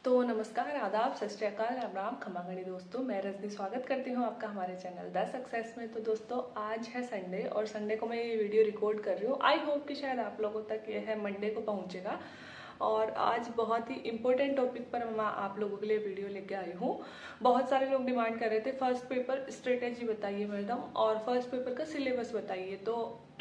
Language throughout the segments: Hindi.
तो नमस्कार, आदाब, सत श्री अकाल, राम राम, खमागणी दोस्तों। मैं रजनी स्वागत करती हूँ आपका हमारे चैनल द सक्सेस में। तो दोस्तों आज है संडे और संडे को मैं ये वीडियो रिकॉर्ड कर रही हूँ। आई होप कि शायद आप लोगों तक ये है मंडे को पहुँचेगा। और आज बहुत ही इम्पोर्टेंट टॉपिक पर मैं आप लोगों के लिए वीडियो लेके आई हूँ। बहुत सारे लोग डिमांड कर रहे थे फर्स्ट पेपर स्ट्रेटेजी बताइए मैडम, और फर्स्ट पेपर का सिलेबस बताइए। तो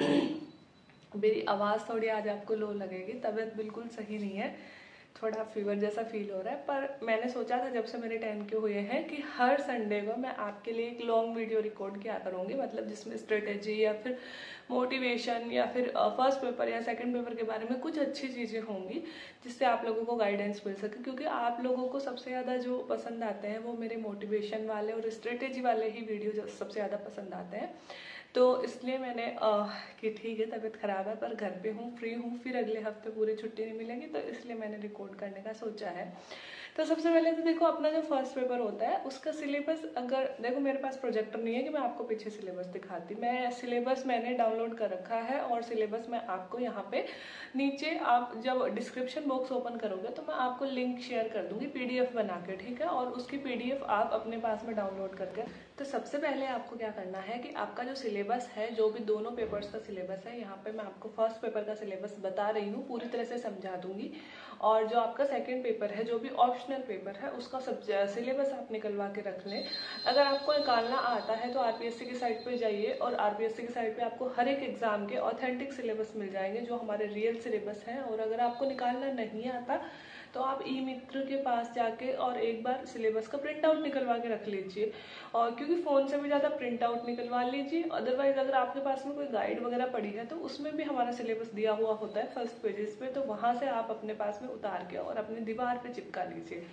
मेरी आवाज़ थोड़ी आज आपको लो लगेगी, तबीयत बिल्कुल सही नहीं है, थोड़ा फीवर जैसा फील हो रहा है। पर मैंने सोचा था जब से मेरे 10 के हुए हैं कि हर संडे को मैं आपके लिए एक लॉन्ग वीडियो रिकॉर्ड किया करूँगी, मतलब जिसमें स्ट्रेटेजी या फिर मोटिवेशन या फिर फर्स्ट पेपर या सेकंड पेपर के बारे में कुछ अच्छी चीज़ें होंगी जिससे आप लोगों को गाइडेंस मिल सके। क्योंकि आप लोगों को सबसे ज़्यादा जो पसंद आते हैं वो मेरे मोटिवेशन वाले और स्ट्रेटेजी वाले ही वीडियो सबसे ज़्यादा पसंद आते हैं। तो इसलिए मैंने कि ठीक है तबीयत ख़राब है पर घर पे हूँ, फ्री हूँ, फिर अगले हफ्ते पूरी छुट्टी नहीं मिलेगी, तो इसलिए मैंने रिकॉर्ड करने का सोचा है। तो सबसे पहले तो देखो, अपना जो फर्स्ट पेपर होता है उसका सिलेबस, अगर देखो मेरे पास प्रोजेक्टर नहीं है कि मैं आपको पीछे सिलेबस दिखाती, मैं सिलेबस मैंने डाउनलोड कर रखा है और सिलेबस मैं आपको यहाँ पे नीचे, आप जब डिस्क्रिप्शन बॉक्स ओपन करोगे तो मैं आपको लिंक शेयर कर दूंगी PDF बना के, ठीक है। और उसकी PDF आप अपने पास में डाउनलोड करके, तो सबसे पहले आपको क्या करना है कि आपका जो सिलेबस है, जो भी दोनों पेपर्स का सिलेबस है, यहाँ पे मैं आपको फर्स्ट पेपर का सिलेबस बता रही हूँ, पूरी तरह से समझा दूंगी। और जो आपका सेकंड पेपर है, जो भी ऑप्शनल पेपर है, उसका सिलेबस आप निकलवा के रख लें। अगर आपको निकालना आता है तो RPSC की साइट पे जाइए, और RPSC की साइट पे आपको हर एक एग्जाम के ऑथेंटिक सिलेबस मिल जाएंगे जो हमारे रियल सिलेबस हैं। और अगर आपको निकालना नहीं आता तो आप ई मित्र के पास जाके और एक बार सिलेबस का प्रिंट आउट निकलवा के रख लीजिए, और क्योंकि फ़ोन से भी ज़्यादा प्रिंट आउट निकलवा लीजिए। अदरवाइज अगर आपके पास में कोई गाइड वगैरह पड़ी है तो उसमें भी हमारा सिलेबस दिया हुआ होता है फर्स्ट पेजेस पे, तो वहाँ से आप अपने पास में उतार के और अपनी दीवार पे चिपका लीजिए।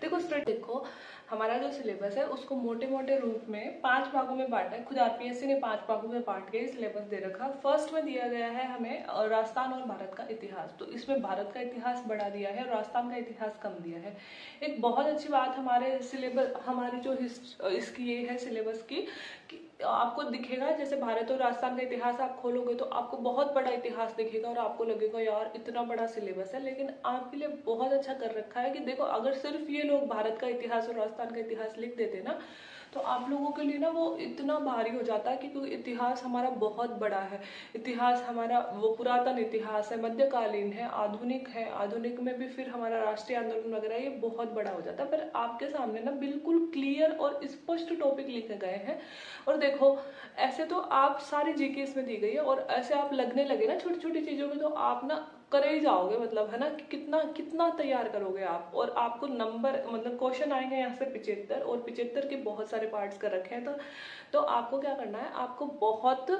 देखो हमारा जो सिलेबस है उसको मोटे मोटे रूप में 5 भागों में बांटा है। खुद RPSC ने 5 भागों में बांट के सिलेबस दे रखा। फर्स्ट में दिया गया है हमें राजस्थान और भारत का इतिहास, तो इसमें भारत का इतिहास बढ़ा दिया है, राजस्थान का इतिहास कम दिया है। एक बहुत अच्छी बात हमारे सिलेबस, हमारी जो इसकी ये है सिलेबस की, कि आपको दिखेगा जैसे भारत और राजस्थान का इतिहास आप खोलोगे तो आपको बहुत बड़ा इतिहास दिखेगा और आपको लगेगा यार इतना बड़ा सिलेबस है। लेकिन आपके लिए बहुत अच्छा कर रखा है कि देखो, अगर सिर्फ ये लोग भारत का इतिहास और राजस्थान का इतिहास लिख देते ना तो आप लोगों के लिए ना वो इतना भारी हो जाता है, क्योंकि इतिहास हमारा बहुत बड़ा है। इतिहास हमारा वो पुरातन इतिहास है, मध्यकालीन है, आधुनिक है, आधुनिक में भी फिर हमारा राष्ट्रीय आंदोलन वगैरह, ये बहुत बड़ा हो जाता है। पर आपके सामने ना बिल्कुल क्लियर और स्पष्ट टॉपिक लिखे गए हैं। और देखो, ऐसे तो आप सारी GK इसमें दी गई है, और ऐसे आप लगने लगे ना छोटी छोटी चीजों में तो आप ना करे ही जाओगे, मतलब है ना कि कितना कितना तैयार करोगे आप। और आपको नंबर, मतलब क्वेश्चन आएंगे यहाँ से 75, और 75 के बहुत सारे पार्ट्स कर रखे हैं। तो आपको क्या करना है, आपको बहुत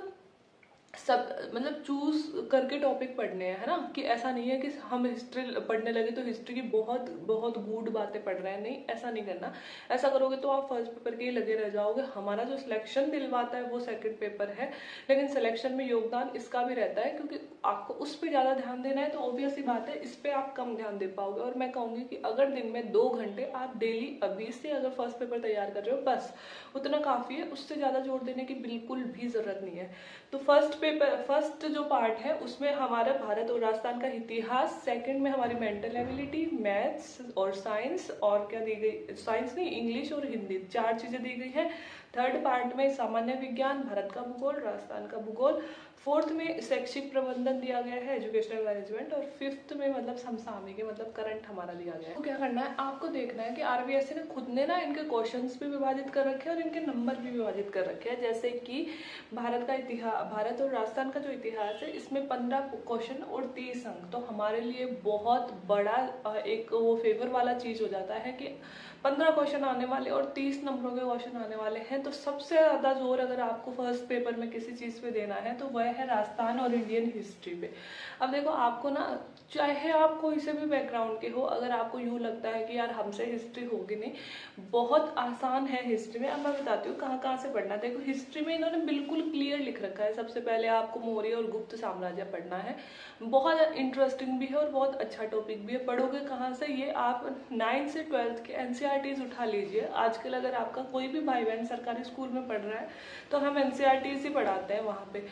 सब मतलब चूज करके टॉपिक पढ़ने हैं, है ना। कि ऐसा नहीं है कि हम हिस्ट्री पढ़ने लगे तो हिस्ट्री की बहुत बहुत गूढ़ बातें पढ़ रहे हैं, नहीं, ऐसा नहीं करना। ऐसा करोगे तो आप फर्स्ट पेपर के ही लगे रह जाओगे। हमारा जो सिलेक्शन दिलवाता है वो सेकंड पेपर है, लेकिन सिलेक्शन में योगदान इसका भी रहता है, क्योंकि आपको उस पर ज़्यादा ध्यान देना है। तो ऑब्वियस सी बात है इस पर आप कम ध्यान दे पाओगे। और मैं कहूँगी कि अगर दिन में 2 घंटे आप डेली अभी से अगर फर्स्ट पेपर तैयार कर रहे हो, बस उतना काफ़ी है, उससे ज़्यादा जोर देने की बिल्कुल भी ज़रूरत नहीं है। तो फर्स्ट जो पार्ट है उसमें हमारा भारत और राजस्थान का इतिहास, सेकंड में हमारी मेंटल एबिलिटी, मैथ्स और साइंस, और क्या दी गई, साइंस नहीं, इंग्लिश और हिंदी, 4 चीजें दी गई है। थर्ड पार्ट में सामान्य विज्ञान, भारत का भूगोल, राजस्थान का भूगोल। फोर्थ में शैक्षिक प्रबंधन दिया गया है, एजुकेशनल मैनेजमेंट। और फिफ्थ में मतलब समसामयिक, मतलब करंट हमारा दिया गया है। तो क्या करना है, आपको देखना है कि RBSC ने खुद ने ना इनके क्वेश्चंस भी विभाजित कर रखे हैं और इनके नंबर भी विभाजित कर रखे हैं। जैसे कि भारत का इतिहास, भारत और राजस्थान का जो इतिहास है इसमें 15 क्वेश्चन और 30 अंक, तो हमारे लिए बहुत बड़ा एक वो फेवर वाला चीज हो जाता है कि 15 क्वेश्चन आने वाले और 30 नंबरों के क्वेश्चन आने वाले हैं। तो सबसे ज्यादा जोर अगर आपको फर्स्ट पेपर में किसी चीज पे देना है तो वह है राजस्थान और इंडियन हिस्ट्री पे। अब देखो, आपको ना चाहे आप कोई से भी बैकग्राउंड के हो, अगर आपको यूं लगता है कि यार हमसे हिस्ट्री होगी नहीं, बहुत आसान है हिस्ट्री में। अब मैं बताती हूँ कहाँ कहाँ से पढ़ना। देखो, हिस्ट्री में इन्होंने बिल्कुल क्लियर लिख रखा है। सबसे पहले आपको मौर्य और गुप्त साम्राज्य पढ़ना है, बहुत इंटरेस्टिंग भी है और बहुत अच्छा टॉपिक भी है। पढ़ोगे कहाँ से, ये आप 9th से 12th के NCERTs उठा लीजिए। आजकल अगर आपका कोई भी भाई बहन सरकारी स्कूल में पढ़ रहा है तो हम NCERTs ही पढ़ाते हैं वहाँ पे। और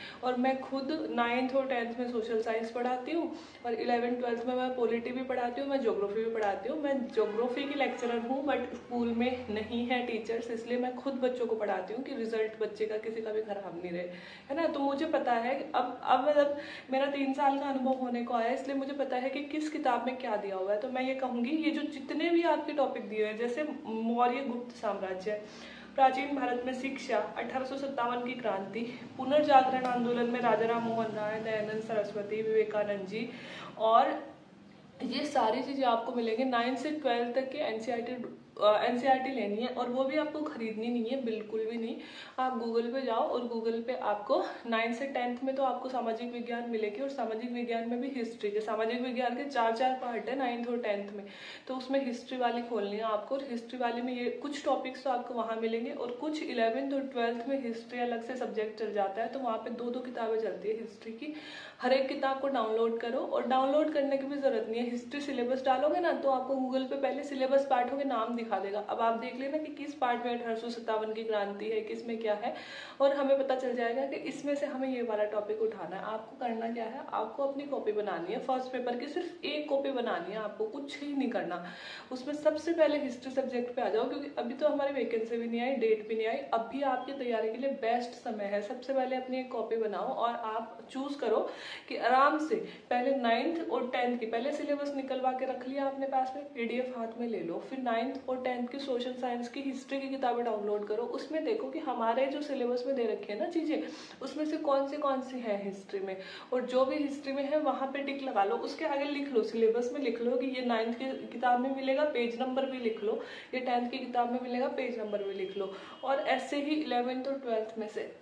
मैं खुद 9th और 10th में सोशल साइंस पढ़ाती हूँ और 11th 12th में मैं पॉलिटी भी पढ़ाती हूँ, मैं ज्योग्राफी भी पढ़ाती हूँ। मैं ज्योग्राफी की लेक्चरर हूँ बट स्कूल में नहीं है टीचर्स, इसलिए मैं खुद बच्चों को पढ़ाती हूँ कि रिजल्ट बच्चे का किसी का भी खराब नहीं रहे, है ना। तो मुझे पता है कि अब मतलब मेरा 3 साल का अनुभव होने को आया, इसलिए मुझे पता है कि किस किताब में क्या दिया हुआ है। तो मैं ये कहूँगी ये जो जितने भी आपके टॉपिक दिए हैं, जैसे मौर्य गुप्त साम्राज्य, प्राचीन भारत में शिक्षा, 1857 की क्रांति, पुनर्जागरण आंदोलन में राजा राम मोहन राय, दयानंद सरस्वती, विवेकानंद जी, और ये सारी चीजें आपको मिलेंगे 9 से 12 तक के एनसीईआरटी लेनी है, और वो भी आपको खरीदनी नहीं है, बिल्कुल भी नहीं। आप गूगल पे जाओ और गूगल पे आपको 9 से 10th में तो आपको सामाजिक विज्ञान मिलेगी, और सामाजिक विज्ञान में भी हिस्ट्री के, सामाजिक विज्ञान के 4 पार्ट है 9th और 10th में, तो उसमें हिस्ट्री वाली खोलनी है आपको। और हिस्ट्री वाले में ये कुछ टॉपिक्स तो आपको वहाँ मिलेंगे, और कुछ 11th और 12th में हिस्ट्री अलग से सब्जेक्ट चल जाता है, तो वहाँ पे 2-2 किताबें चलती है हिस्ट्री की। हर एक किताब को डाउनलोड करो, और डाउनलोड करने की भी जरूरत नहीं है, हिस्ट्री सिलेबस डालोगे ना तो आपको गूगल पे पहले सिलेबस पार्टों के नाम दिखा देगा। अब आप देख लेना कि किस पार्ट में 1857 की क्रांति है, किस में क्या है, और हमें पता चल जाएगा कि इसमें से हमें ये वाला टॉपिक उठाना है। आपको करना क्या है, आपको अपनी कॉपी बनानी है, फर्स्ट पेपर की सिर्फ एक कॉपी बनानी है, आपको कुछ ही नहीं करना। उसमें सबसे पहले हिस्ट्री सब्जेक्ट पे आ जाओ, क्योंकि अभी तो हमारी वैकेंसी भी नहीं आई, डेट भी नहीं आई, अभी आपकी तैयारी के लिए बेस्ट समय है। सबसे पहले अपनी एक कॉपी बनाओ और आप चूज करो कि आराम से पहले 9th और 10th की पहले सिलेबस निकलवा के रख लिया आपने पास में, पीडीएफ हाथ में ले लो, फिर 9th और 10th की सोशल साइंस की हिस्ट्री की किताबें डाउनलोड करो। उसमें देखो कि हमारे जो सिलेबस में दे रखे हैं ना चीजें, उसमें से कौन सी है हिस्ट्री में, और जो भी हिस्ट्री में है वहां पे टिक लगा लो, उसके आगे लिख लो, सिलेबस में लिख लो कि ये 9th की किताब में मिलेगा, पेज नंबर भी लिख लो, ये 10th की किताब में मिलेगा, पेज नंबर भी लिख लो। और ऐसे ही 11th और 12th में से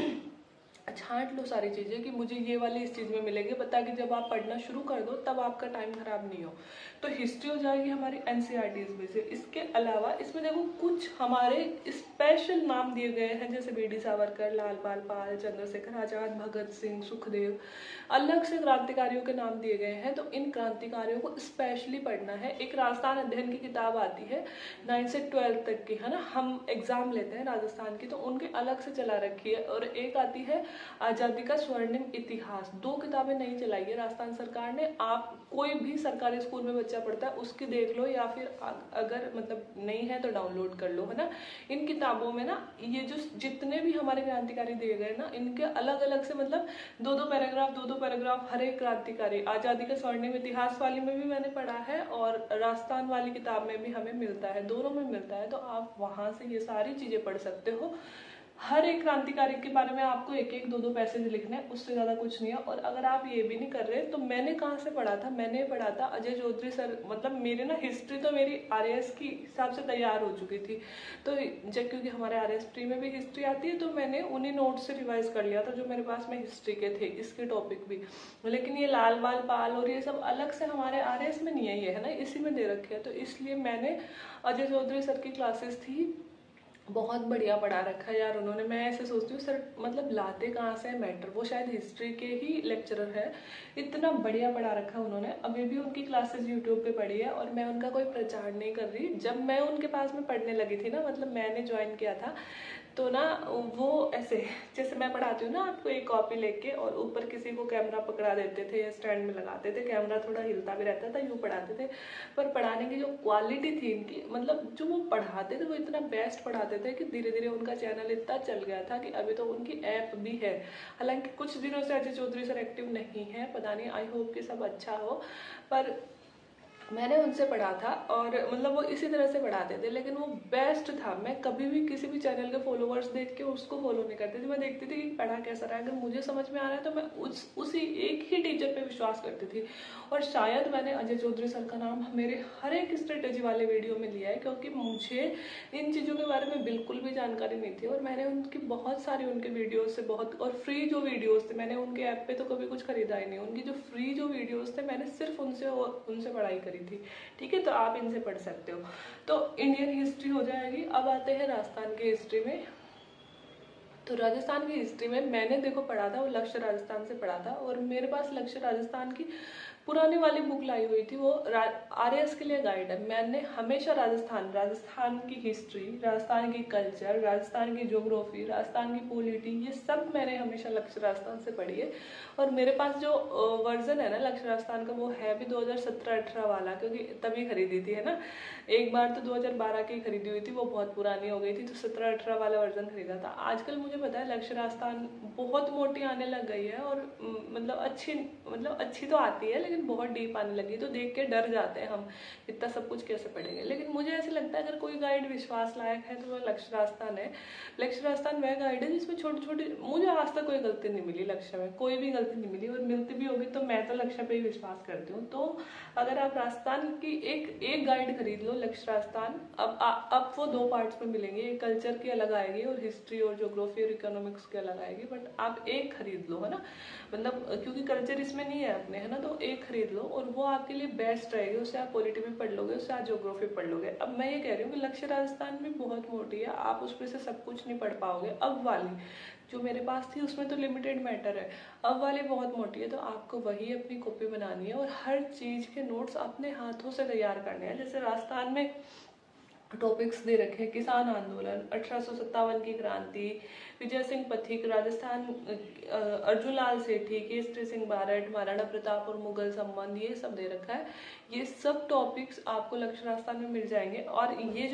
छांट लो सारी चीजें कि मुझे ये वाली इस चीज में मिलेगी, ताकि जब आप पढ़ना शुरू कर दो तब आपका टाइम खराब नहीं हो। तो हिस्ट्री हो जाएगी हमारी एनसीईआरटीज में से। इसके अलावा इसमें देखो कुछ हमारे स्पेशल नाम दिए गए हैं, जैसे बीडी सावरकर, लाल बाल पाल, चंद्रशेखर आजाद, भगत सिंह, सुखदेव, अलग से क्रांतिकारियों के नाम दिए गए हैं। तो इन क्रांतिकारियों को स्पेशली पढ़ना है। एक राजस्थान अध्ययन की किताब आती है 9 से 12 तक की, है ना, हम एग्जाम लेते हैं राजस्थान की, तो उनके अलग से चला रखी है। और एक आती है आजादी का स्वर्णिम इतिहास। 2 किताबें नहीं चलाई है राजस्थान सरकार ने। आप कोई भी सरकारी स्कूल में बच्चा पढ़ता है उसकी देख लो, या फिर अगर मतलब नहीं है तो डाउनलोड कर लो, है ना। इन किताबों में ना ये जो जितने भी हमारे क्रांतिकारी दिए गए ना, इनके अलग अलग से मतलब 2-2 पैराग्राफ हर एक क्रांतिकारी। आजादी का स्वर्णिम इतिहास वाली में भी मैंने पढ़ा है, और राजस्थान वाली किताब में भी हमें मिलता है, दोनों में मिलता है। तो आप वहां से ये सारी चीजें पढ़ सकते हो। हर एक क्रांतिकारी के बारे में आपको 1-1, 2-2 पैसेज लिखने हैं, उससे ज्यादा कुछ नहीं है। और अगर आप ये भी नहीं कर रहे तो मैंने कहाँ से पढ़ा था, मैंने पढ़ा था अजय चौधरी सर, मतलब मेरे ना हिस्ट्री तो मेरी आरएएस की हिसाब से तैयार हो चुकी थी, तो जब क्योंकि हमारे आरएएस प्री में भी हिस्ट्री आती है, तो मैंने उन्हीं नोट से रिवाइज कर लिया था जो मेरे पास में हिस्ट्री के थे, इसके टॉपिक भी। लेकिन ये लाल बाल पाल और ये सब अलग से हमारे आरएएस में नहीं है, ये है ना, इसी में दे रखे हैं। तो इसलिए मैंने अजय चौधरी सर की क्लासेस थी, बहुत बढ़िया पढ़ा रखा है यार उन्होंने। मैं ऐसे सोचती हूँ सर मतलब लाते कहाँ से मैटर, वो शायद हिस्ट्री के ही लेक्चरर है, इतना बढ़िया पढ़ा रखा है उन्होंने। अभी भी उनकी क्लासेस यूट्यूब पे पढ़ी है, और मैं उनका कोई प्रचार नहीं कर रही। जब मैं उनके पास में पढ़ने लगी थी ना, मतलब मैंने ज्वाइन किया था, तो ना वो ऐसे जैसे मैं पढ़ाती हूँ ना आपको, एक कॉपी लेके और ऊपर किसी को कैमरा पकड़ा देते थे या स्टैंड में लगाते थे, कैमरा थोड़ा हिलता भी रहता था, यूँ पढ़ाते थे। पर पढ़ाने की जो क्वालिटी थी इनकी, मतलब जो वो पढ़ाते थे वो इतना बेस्ट पढ़ाते थे कि धीरे धीरे उनका चैनल इतना चल गया था कि अभी तो उनकी ऐप भी है। हालांकि कुछ दिनों से अजय चौधरी सर एक्टिव नहीं है, पता नहीं, आई होप कि सब अच्छा हो। पर मैंने उनसे पढ़ा था, और मतलब वो इसी तरह से पढ़ाते थे, लेकिन वो बेस्ट था। मैं कभी भी किसी भी चैनल के फॉलोवर्स देख के उसको फॉलो नहीं करती थी, मैं देखती थी कि पढ़ा कैसा रहा है, अगर मुझे समझ में आ रहा है तो मैं उसी एक ही टीचर पे विश्वास करती थी। और शायद मैंने अजय चौधरी सर का नाम मेरे हर एक स्ट्रेटेजी वाले वीडियो में लिया है, क्योंकि मुझे इन चीज़ों के बारे में बिल्कुल भी जानकारी नहीं थी, और मैंने उनकी बहुत सारी उनके वीडियोज से बहुत, और फ्री जो वीडियोज थे, मैंने उनके ऐप पे तो कभी कुछ खरीदा ही नहीं, उनकी जो फ्री जो वीडियोज थे मैंने सिर्फ उनसे पढ़ाई करी थी। ठीक है, तो आप इनसे पढ़ सकते हो। तो इंडियन हिस्ट्री हो जाएगी। अब आते हैं राजस्थान की हिस्ट्री में। तो राजस्थान की हिस्ट्री में मैंने देखो पढ़ा था, वो लक्ष्य राजस्थान से पढ़ा था, और मेरे पास लक्ष्य राजस्थान की पुरानी वाली बुक लाई हुई थी, वो आरएएस के लिए गाइड है। मैंने हमेशा राजस्थान की हिस्ट्री, राजस्थान की कल्चर, राजस्थान की ज्योग्राफी, राजस्थान की पॉलिटी, ये सब मैंने हमेशा लक्ष्य राजस्थान से पढ़ी है। और मेरे पास जो वर्जन है ना लक्ष्य राजस्थान का, वो है भी 2017-18 वाला, क्योंकि तभी खरीदी थी, है ना। एक बार तो 2012 की खरीदी हुई थी, वो बहुत पुरानी हो गई थी, तो 17-18 वाला वर्जन खरीदा था। आजकल मुझे पता है लक्ष्य राजस्थान बहुत मोटी आने लग गई है, और मतलब अच्छी तो आती है, लेकिन बहुत डीप आने लगी, तो देख के डर जाते हैं हम, इतना सब कुछ कैसे पढ़ेंगे। लेकिन मुझे ऐसे लगता है अगर कोई गाइड विश्वास लायक है तो वह लक्ष्य राजस्थान है। लक्ष्य राजस्थान वह गाइड है जिसमें छोटी छोटी, मुझे आज तक कोई गलती नहीं मिली, लक्ष्य में कोई भी गलती नहीं मिली, और मिलती भी होगी तो मैं तो लक्ष्य पे ही विश्वास करती हूँ। तो अगर आप राजस्थान की एक गाइड खरीद लो, लक्ष्य राजस्थान, अब वो 2 पार्ट्स में मिलेंगे, एक कल्चर की अलग आएगी और हिस्ट्री और ज्योग्राफी और इकोनॉमिक्स की अलग आएगी, बट आप एक खरीद लो, है ना, मतलब क्योंकि कल्चर इसमें नहीं है अपने, है ना, तो एक खरीद लो और वो आपके लिए बेस्ट रहेगी। उससे आप पॉलिटी भी पढ़ लोगे, उससे आप ज्योग्राफी पढ़ लोगे। अब मैं ये कह रही हूँ कि लक्ष्य राजस्थान भी बहुत मोटी है, आप उसमें से सब कुछ नहीं पढ़ पाओगे। अब वाली जो मेरे पास थी उसमें तो लिमिटेड मैटर है, अब वाली बहुत मोटी है, तो आपको वही अपनी कॉपी बनानी है और हर चीज के नोट्स अपने हाथों से तैयार करने हैं। जैसे राजस्थान में टॉपिक्स दे रखे, किसान आंदोलन, 1857 की क्रांति, विजय सिंह पथिक, राजस्थान, अर्जुन लाल सेठी, केसरी सिंह बारठ, महाराणा प्रताप और मुगल संबंध, ये सब दे रखा है। ये सब टॉपिक्स आपको लक्ष्य राजस्थान में मिल जाएंगे। और ये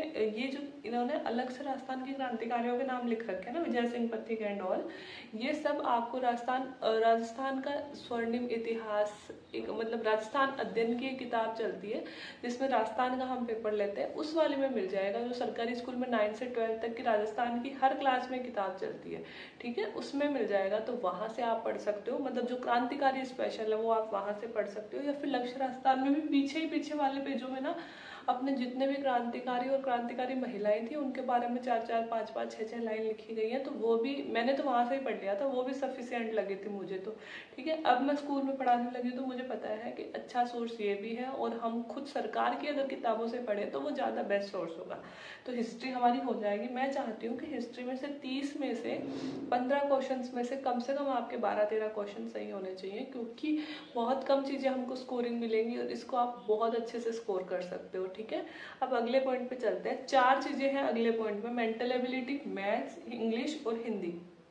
जो इन्होंने अलग से राजस्थान के क्रांतिकारियों के नाम लिख रखे हैं ना, विजय सिंह पथिक एंड ऑल, ये सब आपको राजस्थान का स्वर्णिम इतिहास, एक मतलब राजस्थान अध्ययन की एक किताब चलती है जिसमें राजस्थान का हम पेपर लेते हैं, उस वाले में मिल जाएगा। जो सरकारी स्कूल में 9 से 12 तक की राजस्थान की हर क्लास में किताब चलती है, ठीक है, उसमें मिल जाएगा। तो वहां से आप पढ़ सकते हो, मतलब जो क्रांतिकारी स्पेशल है वो आप वहां से पढ़ सकते हो। या फिर लक्ष्य राजस्थान में भी पीछे वाले पेजों में ना अपने जितने भी क्रांतिकारी और क्रांतिकारी महिलाएं थी उनके बारे में 4-4, 5-5, 6-6 लाइन लिखी गई है। तो वो भी मैंने तो वहां से ही पढ़ लिया था, वो भी सफिशिएंट लगी थी मुझे तो, ठीक है। अब मैं स्कूल में पढ़ाने लगी तो मुझे पता है कि अच्छा सोर्स ये भी है, और हम खुद सरकार की अगर किताबों से पढ़े तो वो ज्यादा बेस्ट सोर्स होगा। तो हिस्ट्री हमारी हो जाएगी। मैं चाहती हूँ कि हिस्ट्री में से 30 में से 15 क्वेश्चन में से कम आपके 12-13 क्वेश्चन सही होने चाहिए, क्योंकि बहुत कम चीजें हमको स्कोरिंग मिलेंगी और इसको आप बहुत अच्छे से स्कोर कर सकते हो, ठीक है। अब अगले पॉइंट पे चलते हैं। 4 चीजें हैं अगले पॉइंट में, मेंटल एबिलिटी, मैथ्स, इंग्लिश और हिंदी।